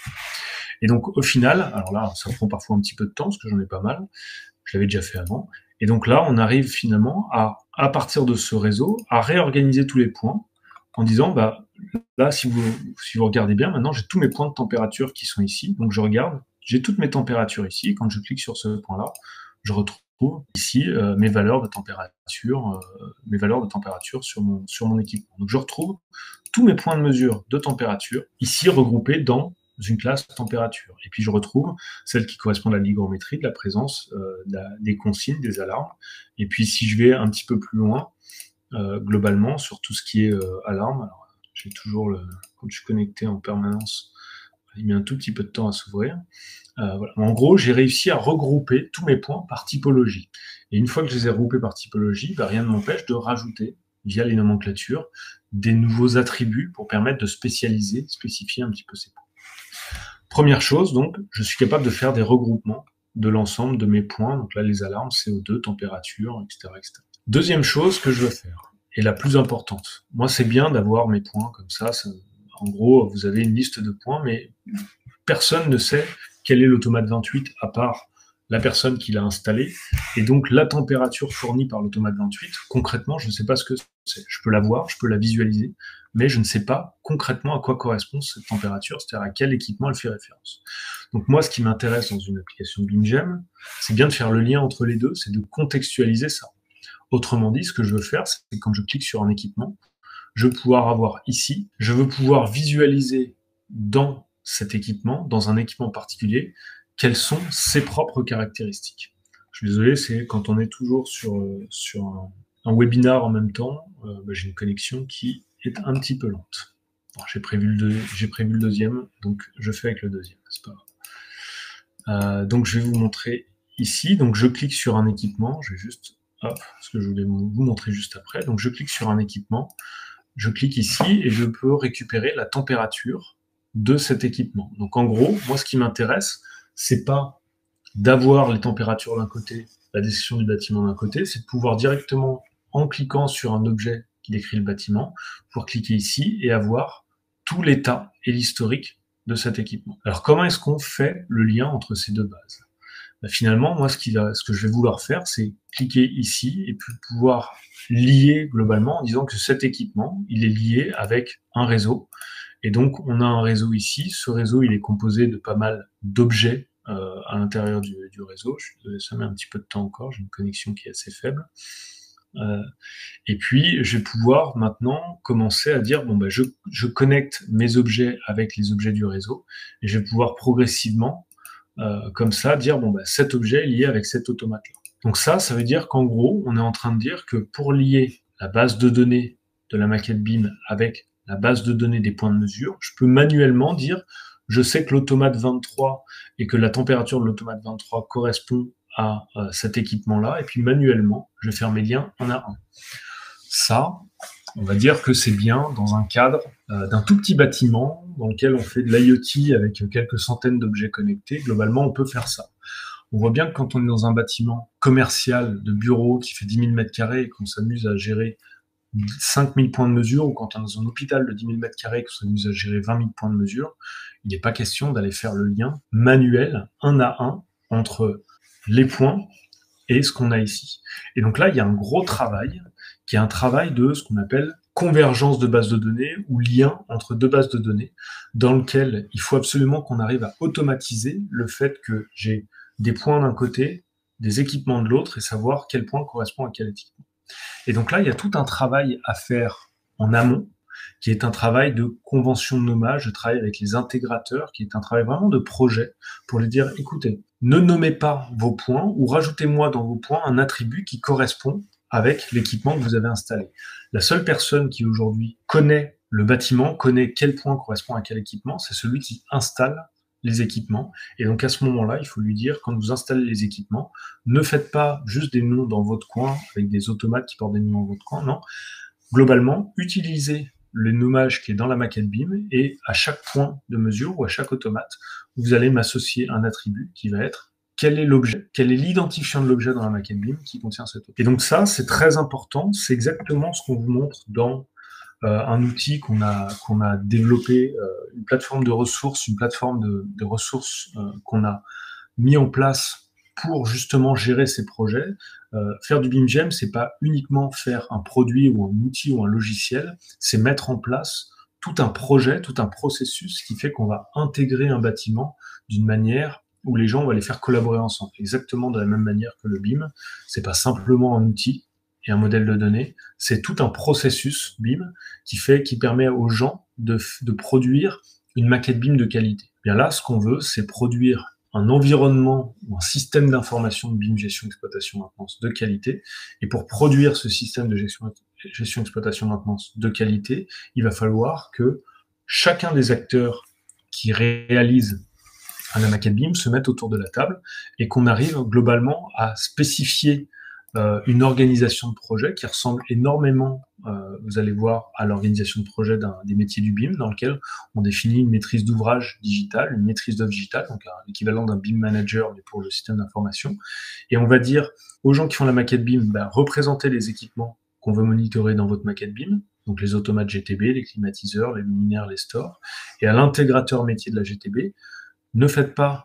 Et donc au final, alors là, ça prend parfois un petit peu de temps, parce que j'en ai pas mal, je l'avais déjà fait avant, et donc là, on arrive finalement à partir de ce réseau, à réorganiser tous les points en disant, bah, là, si vous regardez bien, maintenant, j'ai tous mes points de température qui sont ici. Donc, je regarde, j'ai toutes mes températures ici. Quand je clique sur ce point-là, je retrouve ici mes valeurs de température sur mon équipement. Donc, je retrouve tous mes points de mesure de température ici regroupés dans une classe température. Et puis, je retrouve celles qui correspondent à l'hygrométrie, de la présence des consignes, des alarmes. Et puis, si je vais un petit peu plus loin, globalement, sur tout ce qui est alarme, alors, j'ai toujours quand je suis connecté en permanence, il met un tout petit peu de temps à s'ouvrir. Voilà. En gros, j'ai réussi à regrouper tous mes points par typologie. Et une fois que je les ai regroupés par typologie, bah, rien ne m'empêche de rajouter, via les nomenclatures, des nouveaux attributs pour permettre de spécifier un petit peu ces points. Première chose, donc, je suis capable de faire des regroupements de l'ensemble de mes points. Donc là, les alarmes, CO2, température, etc., etc. Deuxième chose que je veux faire, et la plus importante. Moi, c'est bien d'avoir mes points comme ça. En gros, vous avez une liste de points, mais personne ne sait quel est l'automate 28 à part la personne qui l'a installé. Et donc, la température fournie par l'automate 28, concrètement, je ne sais pas ce que c'est. Je peux la voir, je peux la visualiser, mais je ne sais pas concrètement à quoi correspond cette température, c'est-à-dire à quel équipement elle fait référence. Donc moi, ce qui m'intéresse dans une application BIMGEM, c'est bien de faire le lien entre les deux, c'est de contextualiser ça. Autrement dit, ce que je veux faire, c'est quand je clique sur un équipement, je veux pouvoir avoir ici, je veux pouvoir visualiser dans cet équipement, dans un équipement particulier, quelles sont ses propres caractéristiques. Je suis désolé, c'est quand on est toujours sur un webinar en même temps, j'ai une connexion qui est un petit peu lente. J'ai prévu le deuxième, donc je fais avec le deuxième, c'est pas grave. Donc je vais vous montrer ici, donc je clique sur un équipement, je vais juste, ce que je voulais vous montrer juste après, donc je clique sur un équipement, je clique ici et je peux récupérer la température de cet équipement. Donc en gros, moi ce qui m'intéresse, c'est pas d'avoir les températures d'un côté, la description du bâtiment d'un côté, c'est de pouvoir directement, en cliquant sur un objet qui décrit le bâtiment, pouvoir cliquer ici et avoir tout l'état et l'historique de cet équipement. Alors comment est-ce qu'on fait le lien entre ces deux bases ? Finalement, moi, ce que je vais vouloir faire, c'est cliquer ici et puis pouvoir lier globalement en disant que cet équipement, il est lié avec un réseau. Et donc, on a un réseau ici. Ce réseau, il est composé de pas mal d'objets à l'intérieur du réseau. Je suis désolé, ça met un petit peu de temps encore. J'ai une connexion qui est assez faible. Et puis, je vais pouvoir maintenant commencer à dire, je connecte mes objets avec les objets du réseau et je vais pouvoir progressivement comme ça, dire cet objet est lié avec cet automate-là. Donc ça veut dire qu'en gros, on est en train de dire que pour lier la base de données de la maquette BIM avec la base de données des points de mesure, je peux manuellement dire, je sais que l'automate 23 et que la température de l'automate 23 correspond à cet équipement-là, et puis manuellement, je vais faire mes liens un à un. Ça, on va dire que c'est bien dans un cadre d'un tout petit bâtiment dans lequel on fait de l'IoT avec quelques centaines d'objets connectés. Globalement, on peut faire ça. On voit bien que quand on est dans un bâtiment commercial de bureau qui fait 10 000 m² et qu'on s'amuse à gérer 5 000 points de mesure, ou quand on est dans un hôpital de 10 000 m² et qu'on s'amuse à gérer 20 000 points de mesure, il n'est pas question d'aller faire le lien manuel, un à un, entre les points et ce qu'on a ici. Et donc là, il y a un gros travail qui est un travail de ce qu'on appelle convergence de bases de données ou lien entre deux bases de données, dans lequel il faut absolument qu'on arrive à automatiser le fait que j'ai des points d'un côté, des équipements de l'autre, et savoir quel point correspond à quel équipement. Et donc là, il y a tout un travail à faire en amont, qui est un travail de convention de nommage, de travail avec les intégrateurs, qui est un travail vraiment de projet, pour leur dire, écoutez, ne nommez pas vos points, ou rajoutez-moi dans vos points un attribut qui correspond avec l'équipement que vous avez installé. La seule personne qui aujourd'hui connaît le bâtiment, connaît quel point correspond à quel équipement, c'est celui qui installe les équipements. Et donc à ce moment-là, il faut lui dire, quand vous installez les équipements, ne faites pas juste des noms dans votre coin, avec des automates qui portent des noms dans votre coin, non. Globalement, utilisez le nommage qui est dans la maquette BIM, et à chaque point de mesure ou à chaque automate, vous allez m'associer un attribut qui va être quel est l'objet, quel est l'identifiant de l'objet dans la maquette BIM qui contient cet objet. Et donc ça, c'est très important, c'est exactement ce qu'on vous montre dans un outil qu'on a développé, une plateforme de ressources, qu'on a mis en place pour justement gérer ces projets. Faire du BIM-GEM, c'est pas uniquement faire un produit ou un outil ou un logiciel, c'est mettre en place tout un projet, tout un processus qui fait qu'on va intégrer un bâtiment d'une manière où les gens vont les faire collaborer ensemble, exactement de la même manière que le BIM. C'est pas simplement un outil et un modèle de données, c'est tout un processus BIM qui permet aux gens de produire une maquette BIM de qualité. Bien là, ce qu'on veut, c'est produire un environnement ou un système d'information de BIM gestion exploitation maintenance de qualité. Et pour produire ce système de gestion exploitation maintenance de qualité, il va falloir que chacun des acteurs qui réalisent la maquette BIM se mette autour de la table et qu'on arrive globalement à spécifier une organisation de projet qui ressemble énormément, vous allez voir, à l'organisation de projet des métiers du BIM, dans lequel on définit une maîtrise d'ouvrage digital, une maîtrise d'œuvre digitale, donc l'équivalent d'un BIM manager, mais pour le système d'information. Et on va dire aux gens qui font la maquette BIM, représentez les équipements qu'on veut monitorer dans votre maquette BIM, donc les automates GTB, les climatiseurs, les luminaires, les stores, et à l'intégrateur métier de la GTB, ne faites pas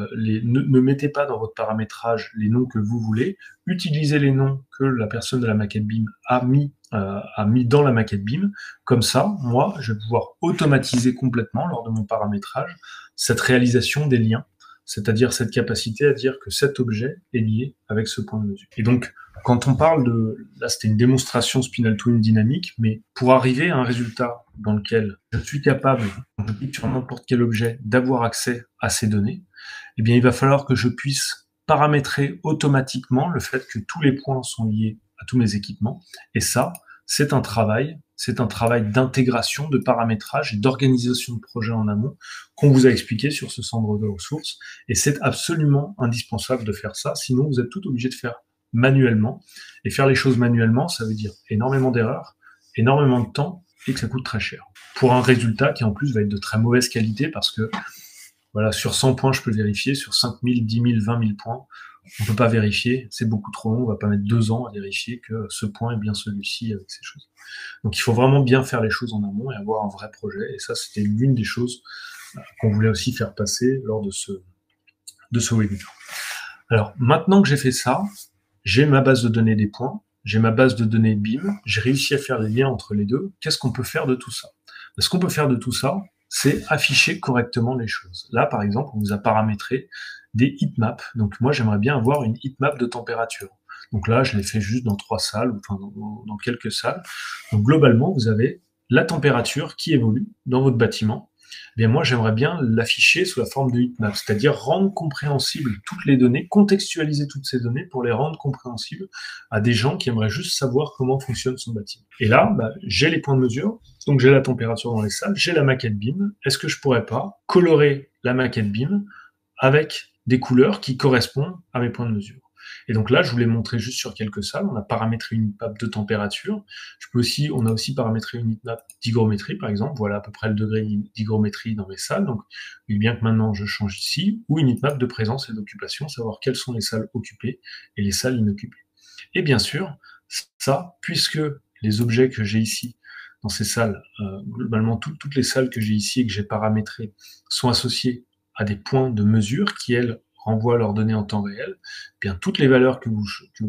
ne mettez pas dans votre paramétrage les noms que vous voulez, utilisez les noms que la personne de la maquette BIM a mis dans la maquette BIM. Comme ça, moi, je vais pouvoir automatiser complètement lors de mon paramétrage cette réalisation des liens, c'est-à-dire cette capacité à dire que cet objet est lié avec ce point de mesure. Et donc, quand on parle là c'était une démonstration Spinal Twin dynamique, mais pour arriver à un résultat dans lequel je suis capable, quand je clique sur n'importe quel objet, d'avoir accès à ces données, eh bien, il va falloir que je puisse paramétrer automatiquement le fait que tous les points sont liés à tous mes équipements. Et ça, c'est un travail d'intégration, de paramétrage et d'organisation de projet en amont qu'on vous a expliqué sur ce centre de ressources. Et c'est absolument indispensable de faire ça, sinon vous êtes tout obligé de faire manuellement. Et faire les choses manuellement, ça veut dire énormément d'erreurs, énormément de temps et que ça coûte très cher. Pour un résultat qui en plus va être de très mauvaise qualité parce que voilà, sur 100 points, je peux vérifier, sur 5 000, 10 000, 20 000 points, on peut pas vérifier, c'est beaucoup trop long, on va pas mettre 2 ans à vérifier que ce point est bien celui-ci avec ces choses. Donc il faut vraiment bien faire les choses en amont et avoir un vrai projet, et ça c'était l'une des choses qu'on voulait aussi faire passer lors de ce webinaire. Alors maintenant que j'ai fait ça, j'ai ma base de données des points, j'ai ma base de données BIM, j'ai réussi à faire les liens entre les deux, qu'est-ce qu'on peut faire de tout ça? Ce qu'on peut faire de tout ça, c'est afficher correctement les choses. Là, par exemple, on vous a paramétré des heatmaps. Donc moi, j'aimerais bien avoir une heatmap de température. Donc là, je l'ai fait juste dans 3 salles, enfin dans quelques salles. Donc globalement, vous avez la température qui évolue dans votre bâtiment. Eh bien moi, j'aimerais bien l'afficher sous la forme de heatmap, c'est-à-dire rendre compréhensibles toutes les données, contextualiser toutes ces données pour les rendre compréhensibles à des gens qui aimeraient juste savoir comment fonctionne son bâtiment. Et là, j'ai les points de mesure, donc j'ai la température dans les salles, j'ai la maquette BIM. Est-ce que je pourrais pas colorer la maquette BIM avec des couleurs qui correspondent à mes points de mesure? Et donc là, je vous l'ai montré juste sur quelques salles. On a paramétré une heatmap de température. On a aussi paramétré une heatmap d'hygrométrie, par exemple. Voilà à peu près le degré d'hygrométrie dans mes salles. Donc, il est bien que maintenant je change ici. Ou une heatmap de présence et d'occupation, savoir quelles sont les salles occupées et les salles inoccupées. Et bien sûr, ça, puisque les objets que j'ai ici dans ces salles, globalement toutes les salles que j'ai ici et que j'ai paramétrées sont associées à des points de mesure qui, elles, renvoient leurs données en temps réel, bien toutes les valeurs que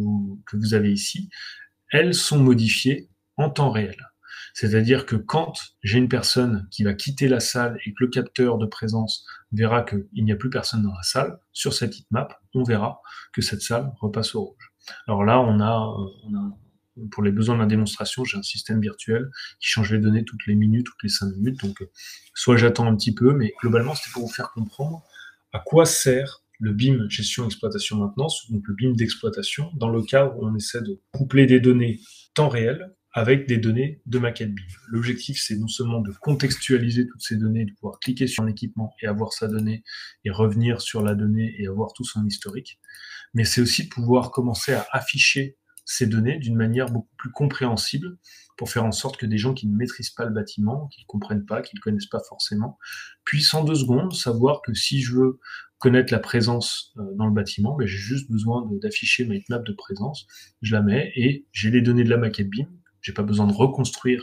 vous avez ici, elles sont modifiées en temps réel. C'est-à-dire que quand j'ai une personne qui va quitter la salle et que le capteur de présence verra qu'il n'y a plus personne dans la salle, sur cette heatmap, on verra que cette salle repasse au rouge. Alors là, on a pour les besoins de la démonstration, j'ai un système virtuel qui change les données toutes les minutes, toutes les 5 minutes. Donc, soit j'attends un petit peu, mais globalement, c'était pour vous faire comprendre à quoi sert le BIM gestion exploitation maintenance, donc le BIM d'exploitation, dans le cas où on essaie de coupler des données temps réel avec des données de maquette BIM. L'objectif, c'est non seulement de contextualiser toutes ces données, de pouvoir cliquer sur un équipement et avoir sa donnée, et revenir sur la donnée et avoir tout son historique, mais c'est aussi de pouvoir commencer à afficher ces données d'une manière beaucoup plus compréhensible pour faire en sorte que des gens qui ne maîtrisent pas le bâtiment, qui ne comprennent pas, qui ne connaissent pas forcément, puissent en 2 secondes savoir que si je veux connaître la présence dans le bâtiment, j'ai juste besoin d'afficher ma heatmap de présence, je la mets et j'ai les données de la maquette BIM, j'ai pas besoin de reconstruire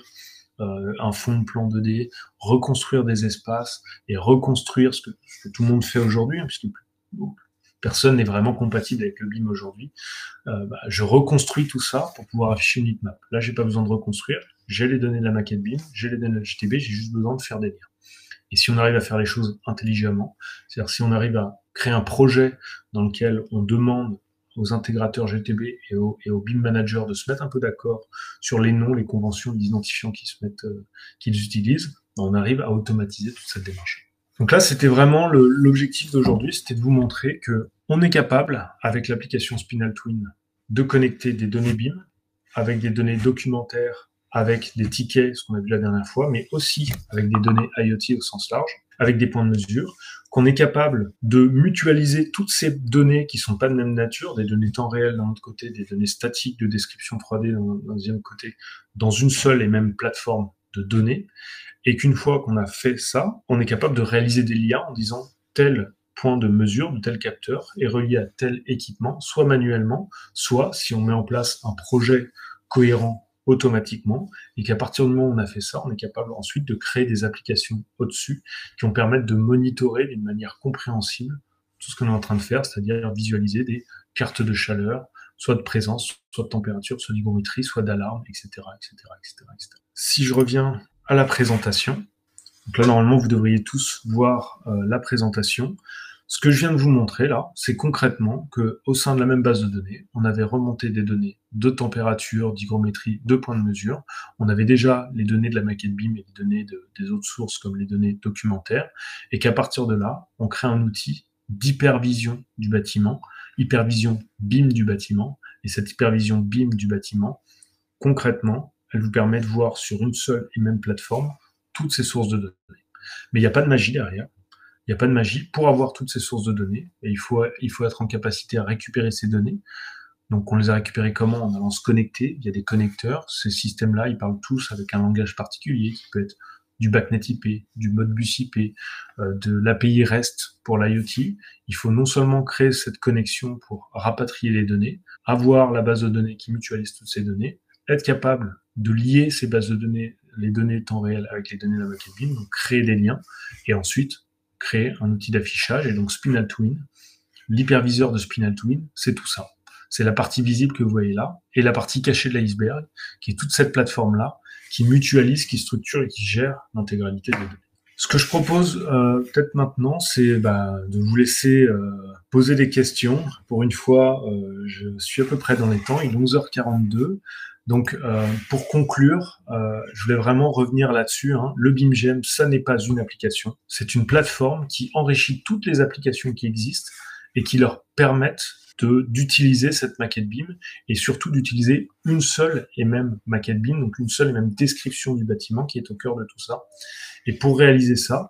un fond de plan 2D, reconstruire des espaces et reconstruire ce que tout le monde fait aujourd'hui, puisque personne n'est vraiment compatible avec le BIM aujourd'hui. Je reconstruis tout ça pour pouvoir afficher une heatmap. Là, j'ai pas besoin de reconstruire. J'ai les données de la maquette BIM, j'ai les données de la GTB, j'ai juste besoin de faire des liens. Et si on arrive à faire les choses intelligemment, c'est-à-dire si on arrive à créer un projet dans lequel on demande aux intégrateurs GTB et aux BIM managers de se mettre un peu d'accord sur les noms, les conventions, les identifiants qu'ils utilisent, on arrive à automatiser toute cette démarche. Donc là, c'était vraiment l'objectif d'aujourd'hui, c'était de vous montrer que on est capable, avec l'application Spinal Twin, de connecter des données BIM avec des données documentaires, avec des tickets, ce qu'on a vu la dernière fois, mais aussi avec des données IoT au sens large, avec des points de mesure, qu'on est capable de mutualiser toutes ces données qui sont pas de même nature, des données temps réel d'un autre côté, des données statiques de description 3D d'un deuxième côté, dans une seule et même plateforme de données, et qu'une fois qu'on a fait ça, on est capable de réaliser des liens en disant tel point de mesure de tel capteur est relié à tel équipement, soit manuellement, soit si on met en place un projet cohérent automatiquement, et qu'à partir du moment où on a fait ça, on est capable ensuite de créer des applications au-dessus qui vont permettre de monitorer d'une manière compréhensible tout ce qu'on est en train de faire, c'est-à-dire visualiser des cartes de chaleur, soit de présence, soit de température, soit d'hygrométrie, soit d'alarme, etc., etc., etc., etc. Si je reviens à la présentation, donc là, normalement, vous devriez tous voir la présentation. Ce que je viens de vous montrer là, c'est concrètement que au sein de la même base de données, on avait remonté des données de température, d'hygrométrie, de points de mesure. On avait déjà les données de la maquette BIM et les données des autres sources comme les données documentaires, et qu'à partir de là, on crée un outil d'hypervision du bâtiment, hypervision BIM du bâtiment, et cette hypervision BIM du bâtiment, concrètement, elle vous permet de voir sur une seule et même plateforme toutes ces sources de données. Mais il n'y a pas de magie derrière. Il n'y a pas de magie. Pour avoir toutes ces sources de données, et il faut être en capacité à récupérer ces données. Donc, on les a récupérées comment? En allant se connecter. Il y a des connecteurs. Ces systèmes-là, ils parlent tous avec un langage particulier qui peut être du BACnet IP, du Modbus IP, de l'API REST pour l'IoT. Il faut non seulement créer cette connexion pour rapatrier les données, avoir la base de données qui mutualise toutes ces données, être capable de lier ces bases de données, les données temps réel avec les données de la maquette BIM, donc créer des liens, et ensuite créer un outil d'affichage. Et donc Spinal Twin, l'hyperviseur de Spinal Twin, c'est tout ça. C'est la partie visible que vous voyez là, et la partie cachée de l'iceberg, qui est toute cette plateforme-là, qui mutualise, qui structure et qui gère l'intégralité des données. Ce que je propose peut-être maintenant, c'est de vous laisser poser des questions. Pour une fois, je suis à peu près dans les temps, il est 11h42. Donc, pour conclure, je voulais vraiment revenir là-dessus. Le BIMGEM, ça n'est pas une application. C'est une plateforme qui enrichit toutes les applications qui existent et qui leur permettent d'utiliser cette maquette BIM et surtout d'utiliser une seule et même maquette BIM, donc une seule et même description du bâtiment qui est au cœur de tout ça. Et pour réaliser ça,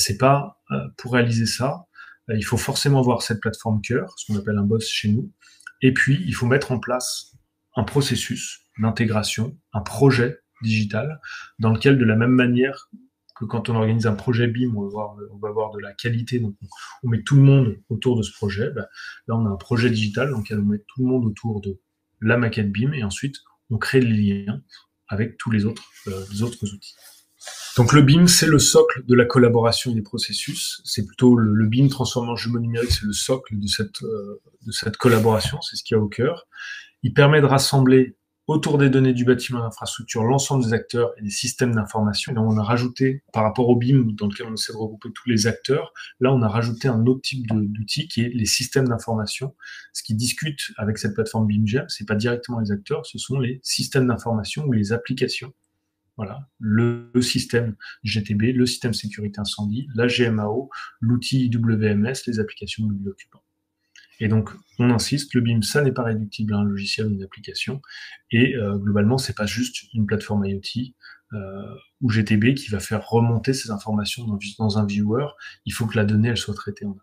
il faut forcément avoir cette plateforme cœur, ce qu'on appelle un boss chez nous. Et puis, il faut mettre en place un processus d'intégration, un projet digital, dans lequel, de la même manière que quand on organise un projet BIM, on va avoir de la qualité, donc on met tout le monde autour de ce projet. Là, on a un projet digital dans lequel on met tout le monde autour de la maquette BIM, et ensuite, on crée les liens avec tous les autres outils. Donc le BIM, c'est le socle de la collaboration des processus. C'est plutôt le BIM transformé en jumeau numérique, c'est le socle de cette collaboration, c'est ce qu'il y a au cœur. Il permet de rassembler autour des données du bâtiment et d'infrastructure l'ensemble des acteurs et des systèmes d'information. Là, on a rajouté, par rapport au BIM, dans lequel on essaie de regrouper tous les acteurs, là, on a rajouté un autre type d'outil qui est les systèmes d'information. Ce qui discute avec cette plateforme BIMGEM, c'est pas directement les acteurs, ce sont les systèmes d'information ou les applications. Voilà, le système GTB, le système sécurité incendie, la GMAO, l'outil WMS, les applications mobile occupants. Et donc, on insiste, le BIM, ça n'est pas réductible à un logiciel ou une application. Et globalement, c'est pas juste une plateforme IoT ou GTB qui va faire remonter ces informations dans un viewer. Il faut que la donnée, elle soit traitée en amont.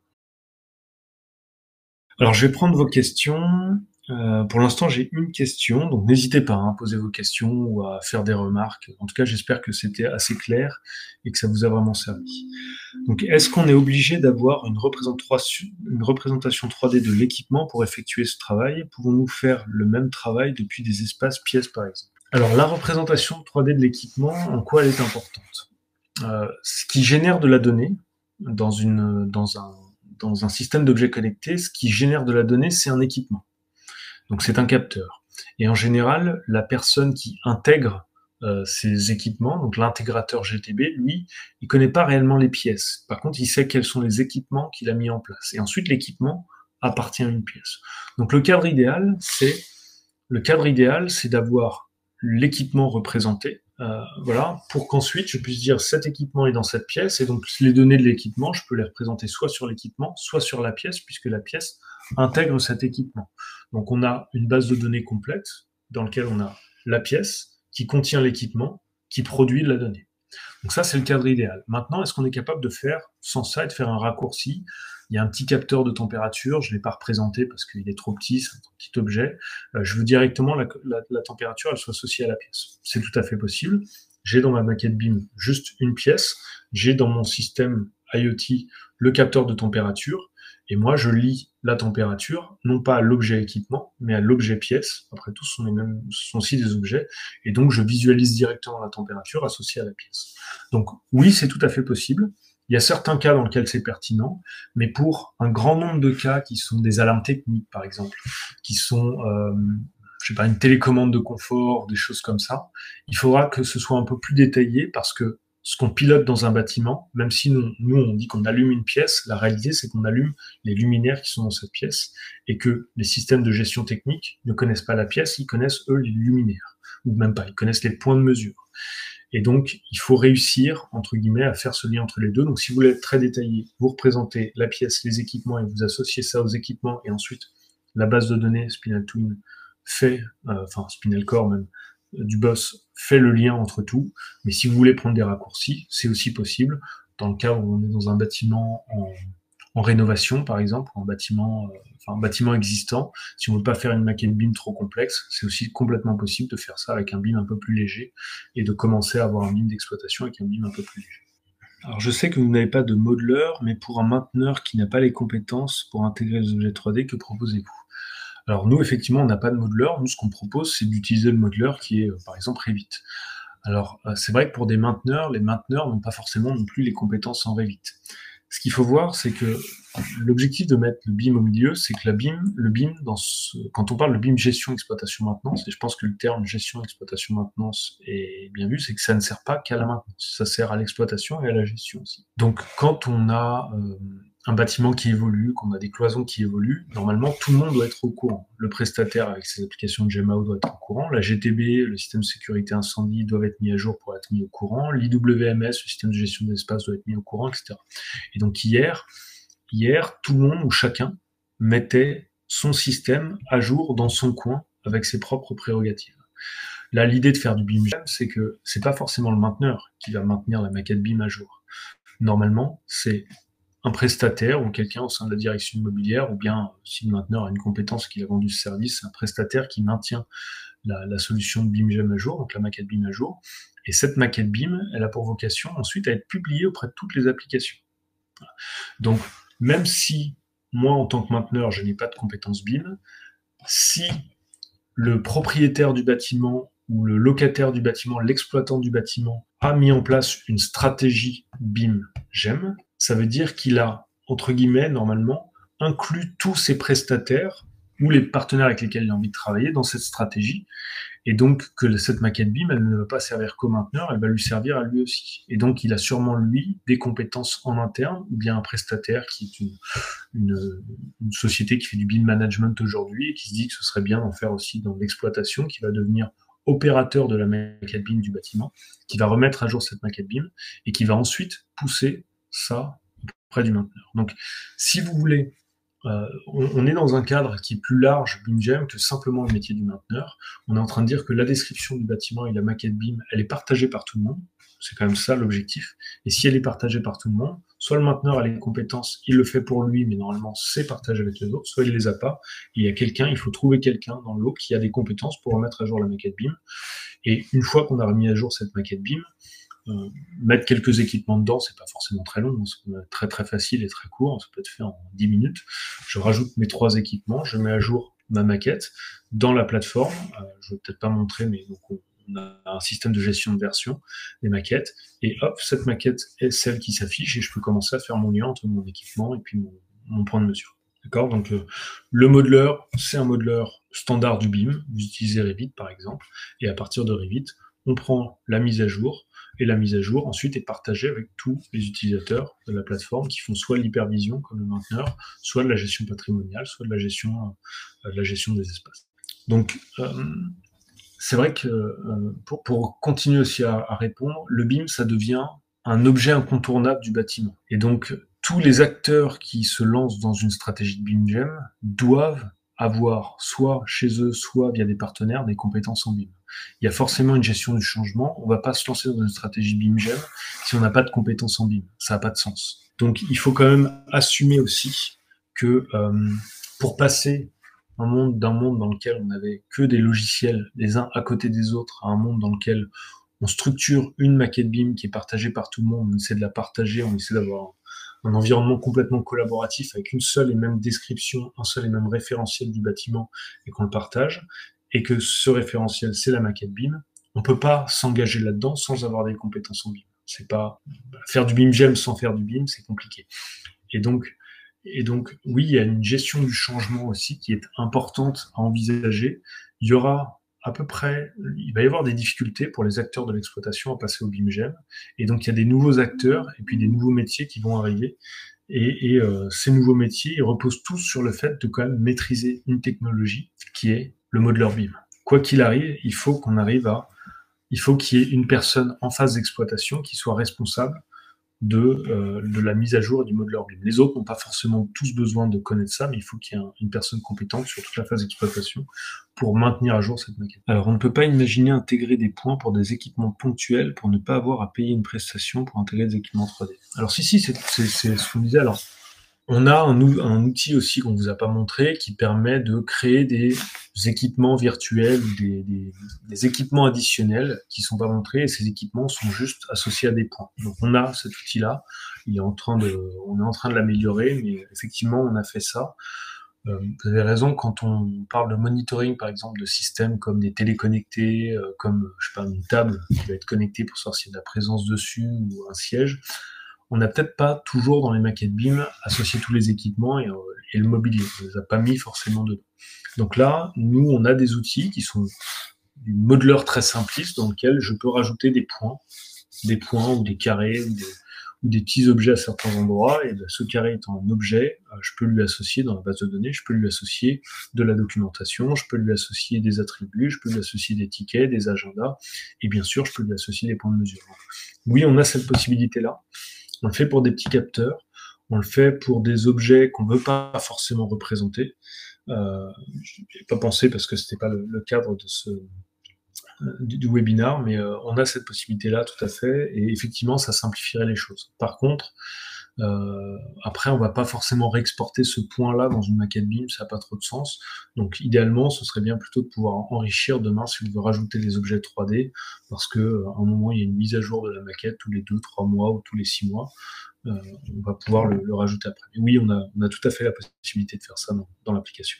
Alors, je vais prendre vos questions. Pour l'instant, j'ai une question, donc n'hésitez pas à poser vos questions ou à faire des remarques. En tout cas, j'espère que c'était assez clair et que ça vous a vraiment servi. Donc, est-ce qu'on est obligé d'avoir une représentation 3D de l'équipement pour effectuer ce travail? Pouvons-nous faire le même travail depuis des espaces pièces, par exemple? Alors, la représentation 3D de l'équipement, en quoi elle est importante? Ce qui génère de la donnée dans dans un système d'objets connectés, ce qui génère de la donnée, c'est un équipement. Donc c'est un capteur. Et en général, la personne qui intègre ces équipements, donc l'intégrateur GTB, lui, il connaît pas réellement les pièces. Par contre, il sait quels sont les équipements qu'il a mis en place. Et ensuite, l'équipement appartient à une pièce. Donc le cadre idéal, c'est d'avoir l'équipement représenté, voilà, pour qu'ensuite je puisse dire cet équipement est dans cette pièce, et donc les données de l'équipement, je peux les représenter soit sur l'équipement, soit sur la pièce, puisque la pièce intègre cet équipement. Donc on a une base de données complète dans laquelle on a la pièce qui contient l'équipement qui produit de la donnée. Donc ça, c'est le cadre idéal. Maintenant, est-ce qu'on est capable de faire, sans ça, et de faire un raccourci? Il y a un petit capteur de température, je ne l'ai pas représenté parce qu'il est trop petit, c'est un petit objet. Je veux directement la température, elle soit associée à la pièce. C'est tout à fait possible. J'ai dans ma maquette BIM juste une pièce. J'ai dans mon système IoT le capteur de température. Et moi, je lis la température, non pas à l'objet équipement, mais à l'objet pièce. Après tout, ce sont aussi des objets. Et donc, je visualise directement la température associée à la pièce. Donc, oui, c'est tout à fait possible. Il y a certains cas dans lesquels c'est pertinent, mais pour un grand nombre de cas qui sont des alarmes techniques, par exemple, qui sont, je sais pas, une télécommande de confort, des choses comme ça, il faudra que ce soit un peu plus détaillé parce que ce qu'on pilote dans un bâtiment, même si nous on dit qu'on allume une pièce, la réalité c'est qu'on allume les luminaires qui sont dans cette pièce et que les systèmes de gestion technique ne connaissent pas la pièce, ils connaissent eux les luminaires, ou même pas, ils connaissent les points de mesure. Et donc, il faut réussir, entre guillemets, à faire ce lien entre les deux. Donc, si vous voulez être très détaillé, vous représentez la pièce, les équipements, et vous associez ça aux équipements, et ensuite, la base de données Spinal Twin fait, Spinal Core même, du boss fait le lien entre tout. Mais si vous voulez prendre des raccourcis, c'est aussi possible. Dans le cas où on est dans un bâtiment en rénovation, par exemple, un bâtiment existant, si on ne veut pas faire une maquette BIM trop complexe, c'est aussi complètement possible de faire ça avec un BIM un peu plus léger et de commencer à avoir un BIM d'exploitation avec un BIM un peu plus léger. Alors je sais que vous n'avez pas de modeler, mais pour un mainteneur qui n'a pas les compétences pour intégrer les objets 3D, que proposez-vous? Alors nous, effectivement, on n'a pas de modeler. Nous, ce qu'on propose, c'est d'utiliser le modeler qui est, par exemple, Revit. Alors, c'est vrai que pour des mainteneurs, les mainteneurs n'ont pas forcément non plus les compétences en Revit. Ce qu'il faut voir, c'est que l'objectif de mettre le BIM au milieu, c'est que le BIM, quand on parle de BIM gestion, exploitation, maintenance, et je pense que le terme gestion, exploitation, maintenance est bien vu, c'est que ça ne sert pas qu'à la maintenance, ça sert à l'exploitation et à la gestion aussi. Donc, quand on a un bâtiment qui évolue, qu'on a des cloisons qui évoluent, normalement, tout le monde doit être au courant. Le prestataire, avec ses applications de GMAO, doit être au courant. La GTB, le système de sécurité incendie, doivent être mis à jour pour être mis au courant. L'IWMS, le système de gestion de l'espace, doit être mis au courant, etc. Et donc, hier, tout le monde ou chacun mettait son système à jour dans son coin avec ses propres prérogatives. Là, l'idée de faire du BIM, c'est que c'est pas forcément le mainteneur qui va maintenir la maquette BIM à jour. Normalement, c'est un prestataire ou quelqu'un au sein de la direction immobilière, ou bien si le mainteneur a une compétence qu'il a vendu ce service, c'est un prestataire qui maintient la solution de BIM à jour, donc la maquette BIM à jour. Et cette maquette BIM, elle a pour vocation ensuite à être publiée auprès de toutes les applications. Donc, même si moi, en tant que mainteneur, je n'ai pas de compétences BIM, si le propriétaire du bâtiment ou le locataire du bâtiment, l'exploitant du bâtiment, a mis en place une stratégie BIM GEM, ça veut dire qu'il a, entre guillemets, normalement, inclus tous ses prestataires ou les partenaires avec lesquels il a envie de travailler dans cette stratégie. Et donc, que cette maquette BIM, elle ne va pas servir qu'au mainteneur, elle va lui servir à lui aussi. Et donc, il a sûrement, lui, des compétences en interne, ou bien un prestataire qui est une société qui fait du BIM management aujourd'hui et qui se dit que ce serait bien d'en faire aussi dans l'exploitation, qui va devenir opérateur de la maquette BIM du bâtiment, qui va remettre à jour cette maquette BIM et qui va ensuite pousser ça auprès du mainteneur. Donc, si vous voulez, on est dans un cadre qui est plus large BIM GEM que simplement le métier du mainteneur. On est en train de dire que la description du bâtiment et la maquette BIM, elle est partagée par tout le monde. C'est quand même ça l'objectif. Et si elle est partagée par tout le monde, soit le mainteneur a les compétences, il le fait pour lui, mais normalement c'est partagé avec les autres, soit il les a pas. Il y a quelqu'un, il faut trouver quelqu'un dans le lot qui a des compétences pour remettre à jour la maquette BIM. Et une fois qu'on a remis à jour cette maquette BIM, mettre quelques équipements dedans, c'est pas forcément très long, c'est très très facile et très court, ça peut être fait en 10 minutes. Je rajoute mes 3 équipements, je mets à jour ma maquette dans la plateforme. Je vais peut-être pas montrer, mais donc on a un système de gestion de version des maquettes, et hop, cette maquette est celle qui s'affiche, et je peux commencer à faire mon lien entre mon équipement et puis mon point de mesure. D'accord? Donc, le modeler, c'est un modeler standard du BIM. Vous utilisez Revit, par exemple. Et à partir de Revit, on prend la mise à jour. Et la mise à jour, ensuite, est partagée avec tous les utilisateurs de la plateforme qui font soit de l'hypervision, comme le mainteneur, soit de la gestion patrimoniale, soit de la gestion des espaces. Donc, c'est vrai que pour continuer aussi à répondre, le BIM, ça devient un objet incontournable du bâtiment. Et donc, tous les acteurs qui se lancent dans une stratégie de BIM-GEM doivent avoir, soit chez eux, soit via des partenaires, des compétences en BIM. Il y a forcément une gestion du changement. On ne va pas se lancer dans une stratégie BIM-GEM si on n'a pas de compétences en BIM. Ça n'a pas de sens. Donc, il faut quand même assumer aussi que pour passer d'un monde dans lequel on n'avait que des logiciels les uns à côté des autres, à un monde dans lequel on structure une maquette BIM qui est partagée par tout le monde, on essaie de la partager, on essaie d'avoir un environnement complètement collaboratif avec une seule et même description, un seul et même référentiel du bâtiment et qu'on le partage, et que ce référentiel, c'est la maquette BIM, on peut pas s'engager là-dedans sans avoir des compétences en BIM. C'est pas faire du BIM-GEM sans faire du BIM, c'est compliqué. Et donc, oui, il y a une gestion du changement aussi qui est importante à envisager. Il y aura il va y avoir des difficultés pour les acteurs de l'exploitation à passer au BIM-GEM. Et donc, il y a des nouveaux acteurs et puis des nouveaux métiers qui vont arriver. Et ces nouveaux métiers, ils reposent tous sur le fait de quand même maîtriser une technologie qui est le modeler BIM. Quoi qu'il arrive, il faut qu'il y ait une personne en phase d'exploitation qui soit responsable de la mise à jour et du modeler BIM. Les autres n'ont pas forcément tous besoin de connaître ça, mais il faut qu'il y ait une personne compétente sur toute la phase d'exploitation pour maintenir à jour cette maquette. Alors, on ne peut pas imaginer intégrer des points pour des équipements ponctuels pour ne pas avoir à payer une prestation pour intégrer des équipements 3D. Alors, si, c'est ce qu'on disait. Alors, on a un outil aussi qu'on vous a pas montré qui permet de créer des équipements virtuels, des équipements additionnels qui sont pas montrés et ces équipements sont juste associés à des points. Donc on a cet outil-là, on est en train de l'améliorer, mais effectivement on a fait ça. Vous avez raison, quand on parle de monitoring, par exemple, de systèmes comme des téléconnectés, comme, je sais pas, une table qui va être connectée pour savoir s'il y a de la présence dessus ou un siège, on n'a peut-être pas toujours dans les maquettes BIM associé tous les équipements et le mobilier. On les a pas mis forcément dedans. Donc là, nous, on a des outils qui sont du modeler très simpliste dans lequel je peux rajouter des points ou des carrés ou des petits objets à certains endroits. Et ben, ce carré étant un objet, je peux lui associer dans la base de données, je peux lui associer de la documentation, je peux lui associer des attributs, je peux lui associer des tickets, des agendas, et bien sûr, je peux lui associer des points de mesure. Donc, oui, on a cette possibilité-là. On le fait pour des petits capteurs, on le fait pour des objets qu'on ne veut pas forcément représenter. Je n'ai pas pensé parce que c'était pas le cadre de du webinar, mais on a cette possibilité-là tout à fait, et effectivement, ça simplifierait les choses. Par contre, après, on va pas forcément réexporter ce point-là dans une maquette BIM, ça n'a pas trop de sens. Donc, idéalement, ce serait bien plutôt de pouvoir enrichir demain si on veut rajouter des objets 3D, parce que à un moment, il y a une mise à jour de la maquette tous les 2-3 mois ou tous les 6 mois. On va pouvoir le rajouter après. Mais oui, on a tout à fait la possibilité de faire ça dans l'application.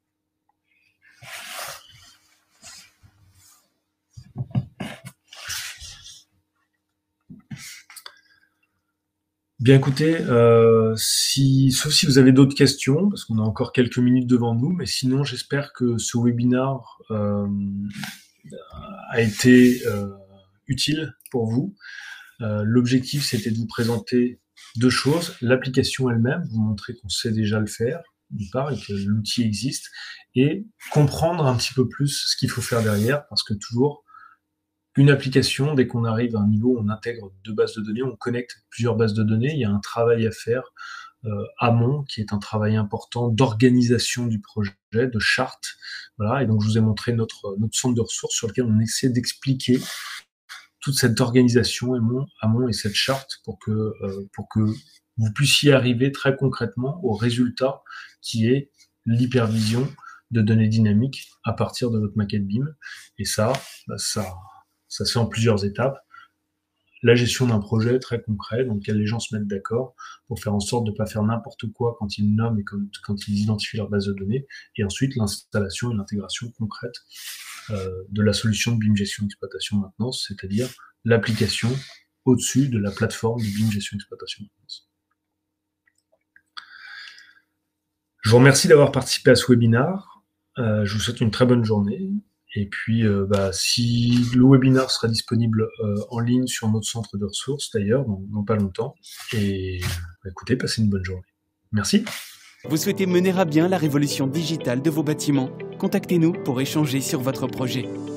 Bien écoutez, sauf si vous avez d'autres questions, parce qu'on a encore quelques minutes devant nous, mais sinon j'espère que ce webinar a été utile pour vous. L'objectif c'était de vous présenter deux choses, l'application elle-même, vous montrer qu'on sait déjà le faire, d'une part, et que l'outil existe, et comprendre un petit peu plus ce qu'il faut faire derrière, parce que toujours, une application, dès qu'on arrive à un niveau où on intègre deux bases de données, on connecte plusieurs bases de données, il y a un travail à faire amont, qui est un travail important d'organisation du projet, de charte. Voilà, et donc je vous ai montré notre centre de ressources sur lequel on essaie d'expliquer toute cette organisation amont et cette charte pour que vous puissiez arriver très concrètement au résultat qui est l'hypervision de données dynamiques à partir de votre maquette BIM. Et ça se fait en plusieurs étapes. La gestion d'un projet très concret dans lequel les gens se mettent d'accord pour faire en sorte de ne pas faire n'importe quoi quand ils nomment et quand ils identifient leur base de données. Et ensuite, l'installation et l'intégration concrète de la solution de BIM Gestion Exploitation Maintenance, c'est-à-dire l'application au-dessus de la plateforme de BIM Gestion Exploitation Maintenance. Je vous remercie d'avoir participé à ce webinaire. Je vous souhaite une très bonne journée. Et puis, si le webinaire sera disponible en ligne sur notre centre de ressources, d'ailleurs, dans pas longtemps. Et écoutez, passez une bonne journée. Merci. Vous souhaitez mener à bien la révolution digitale de vos bâtiments? Contactez-nous pour échanger sur votre projet.